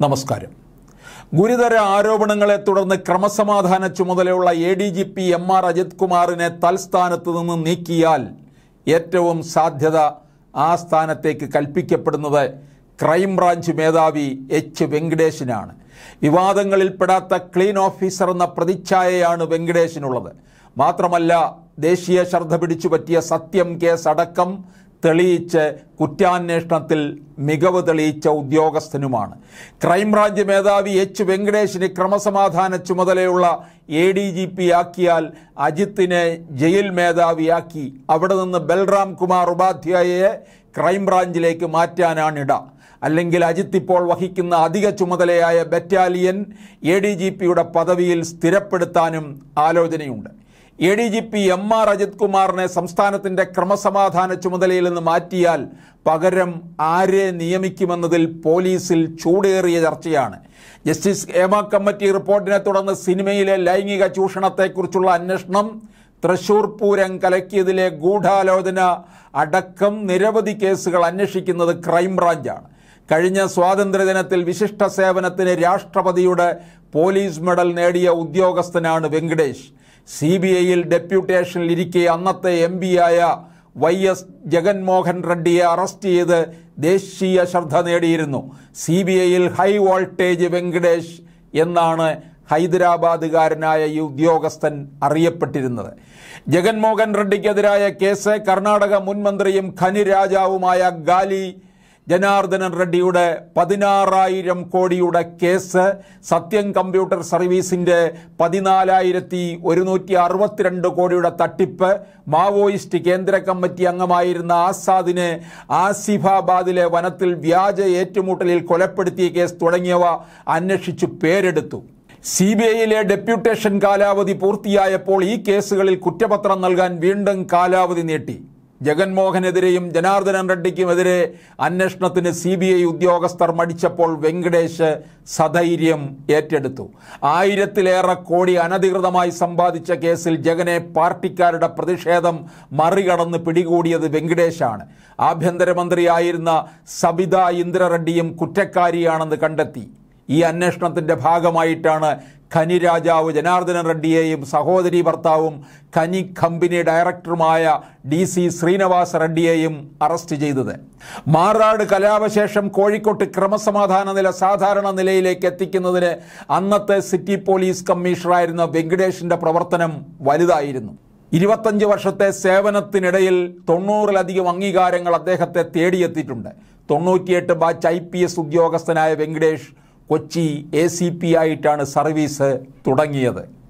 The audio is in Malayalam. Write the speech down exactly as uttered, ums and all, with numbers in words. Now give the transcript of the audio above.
നമസ്കാരം. ഗുരുതര ആരോപണങ്ങളെ തുടർന്ന് ക്രമസമാധാന ചുമതലയുള്ള A D G P M R Ajith കുമാറിനെ തൽസ്ഥാനത്ത് നിന്ന് നീക്കിയാൽ ഏറ്റവും സാധ്യത ആ സ്ഥാനത്തേക്ക് കൽപ്പിക്കപ്പെടുന്നത് ക്രൈംബ്രാഞ്ച് മേധാവി എച്ച് വെങ്കടേഷിനാണ്. വിവാദങ്ങളിൽപ്പെടാത്ത ക്ലീൻ ഓഫീസർ എന്ന പ്രതിച്ഛായയാണ് വെങ്കടേഷിനുള്ളത്. മാത്രമല്ല, ദേശീയ ശ്രദ്ധ പിടിച്ചു പറ്റിയ സത്യം കേസ് അടക്കം തെളിയിച്ച് കുറ്റാന്വേഷണത്തിൽ മികവ് തെളിയിച്ച ഉദ്യോഗസ്ഥനുമാണ്. ക്രൈംബ്രാഞ്ച് മേധാവി എച്ച് വെങ്കടേഷിന് ക്രമസമാധാന ചുമതലയുള്ള എ ഡി ജി പി ആക്കിയാൽ അജിത്തിനെ ജയിൽ മേധാവിയാക്കി അവിടെ നിന്ന് ബൽറാം കുമാർ ഉപാധ്യായയെ ക്രൈംബ്രാഞ്ചിലേക്ക് മാറ്റാനാണിട. അല്ലെങ്കിൽ അജിത്ത് ഇപ്പോൾ വഹിക്കുന്ന അധിക ചുമതലയായ ബറ്റാലിയൻ എ ഡി ജി പിയുടെ പദവിയിൽ സ്ഥിരപ്പെടുത്താനും ആലോചനയുണ്ട്. A D G P M R Ajith കുമാറിനെ സംസ്ഥാനത്തിൻ്റെ ക്രമസമാധാന ചുമതലയിൽ നിന്ന് മാറ്റിയാൽ പകരം ആരെ നിയമിക്കുമെന്നതിൽ പോലീസിൽ ചൂടേറിയ ചർച്ചയാണ്. ജസ്റ്റിസ് ഹേമ കമ്മിറ്റി റിപ്പോർട്ടിനെ തുടർന്ന് സിനിമയിലെ ലൈംഗിക ചൂഷണത്തെക്കുറിച്ചുള്ള അന്വേഷണം, തൃശൂർ പൂരം കലക്കിയതിലെ ഗൂഢാലോചന അടക്കം നിരവധി കേസുകൾ അന്വേഷിക്കുന്നത് ക്രൈംബ്രാഞ്ചാണ്. കഴിഞ്ഞ സ്വാതന്ത്ര്യദിനത്തിൽ വിശിഷ്ട സേവനത്തിന് രാഷ്ട്രപതിയുടെ പോലീസ് മെഡൽ നേടിയ ഉദ്യോഗസ്ഥനാണ് വെങ്കടേഷ്. സി ബി ഐയിൽ ഡെപ്യൂട്ടേഷനിലിരിക്കെ അന്നത്തെ എം പിയായ വൈ എസ് ജഗൻമോഹൻ റെഡ്ഡിയെ അറസ്റ്റ് ചെയ്ത് ദേശീയ ശ്രദ്ധ നേടിയിരുന്നു. സി ബി ഐയിൽ ഹൈ വോൾട്ടേജ് വെങ്കടേഷ് എന്നാണ് ഹൈദരാബാദുകാരനായ ഈ ഉദ്യോഗസ്ഥൻ അറിയപ്പെട്ടിരുന്നത്. ജഗൻമോഹൻ റെഡ്ഡിക്കെതിരായ കേസ് കർണാടക മുൻ മന്ത്രിയും ഖനി രാജാവുമായ ഗാലി ജനാർദ്ദനൻ റെഡ്ഡിയുടെ പതിനാറായിരം കോടിയുടെ കേസ്, സത്യം കമ്പ്യൂട്ടർ സർവീസിൻ്റെ പതിനാലായിരത്തി ഒരുന്നൂറ്റി അറുപത്തിരണ്ട് കോടിയുടെ തട്ടിപ്പ്, മാവോയിസ്റ്റ് കേന്ദ്ര കമ്മിറ്റി അംഗമായിരുന്ന ആസാദിനെ ആസിഫാബാദിലെ വനത്തിൽ വ്യാജ ഏറ്റുമുട്ടലിൽ കൊലപ്പെടുത്തിയ കേസ് തുടങ്ങിയവ അന്വേഷിച്ചു പേരെടുത്തു. സി ബി ഐയിലെ ഡെപ്യൂട്ടേഷൻ കാലാവധി പൂർത്തിയായപ്പോൾ ഈ കേസുകളിൽ കുറ്റപത്രം നൽകാൻ വീണ്ടും കാലാവധി നീട്ടി. ജഗൻമോഹനെതിരെയും ജനാർദ്ദനൻ റെഡ്ഡിക്കുമെതിരെ അന്വേഷണത്തിന് സി ബി ഐ ഉദ്യോഗസ്ഥർ മടിച്ചപ്പോൾ വെങ്കടേഷ് സധൈര്യം ഏറ്റെടുത്തു. ആയിരത്തിലേറെ കോടി അനധികൃതമായി സമ്പാദിച്ച കേസിൽ ജഗനെ പാർട്ടിക്കാരുടെ പ്രതിഷേധം മറികടന്ന് പിടികൂടിയത് വെങ്കടേഷാണ്. ആഭ്യന്തരമന്ത്രിയായിരുന്ന സബിത ഇന്ദ്ര റെഡ്ഡിയും കുറ്റക്കാരിയാണെന്ന് കണ്ടെത്തി. ഈ അന്വേഷണത്തിൻ്റെ ഭാഗമായിട്ടാണ് ഖനി രാജാവ് ജനാർദ്ദനൻ റെഡ്ഡിയെയും സഹോദരി ഭർത്താവും ഖനി കമ്പനി ഡയറക്ടറുമായ ഡി സി ശ്രീനിവാസ റെഡ്ഡിയെയും അറസ്റ്റ് ചെയ്തത്. മാറാട് കലാപശേഷം കോഴിക്കോട്ട് ക്രമസമാധാന നില സാധാരണ നിലയിലേക്ക് എത്തിക്കുന്നതിന് അന്നത്തെ സിറ്റി പോലീസ് കമ്മീഷണറായിരുന്ന വെങ്കടേഷിൻ്റെ പ്രവർത്തനം വലുതായിരുന്നു. ഇരുപത്തഞ്ച് വർഷത്തെ സേവനത്തിനിടയിൽ തൊണ്ണൂറിലധികം അംഗീകാരങ്ങൾ അദ്ദേഹത്തെ തേടിയെത്തിയിട്ടുണ്ട്. തൊണ്ണൂറ്റിയെട്ട് ബാച്ച് ഐ പി എസ് ഉദ്യോഗസ്ഥനായ Venkatesh Kochi A C P ആയിട്ടാണ് സർവീസ് തുടങ്ങിയത്.